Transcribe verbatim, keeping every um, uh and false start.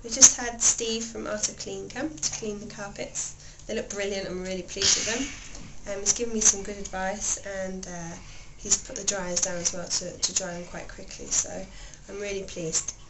We just had Steve from Art of Clean come to clean the carpets. They look brilliant. I'm really pleased with them. Um, he's given me some good advice, and uh, he's put the dryers down as well to, to dry them quite quickly, so I'm really pleased.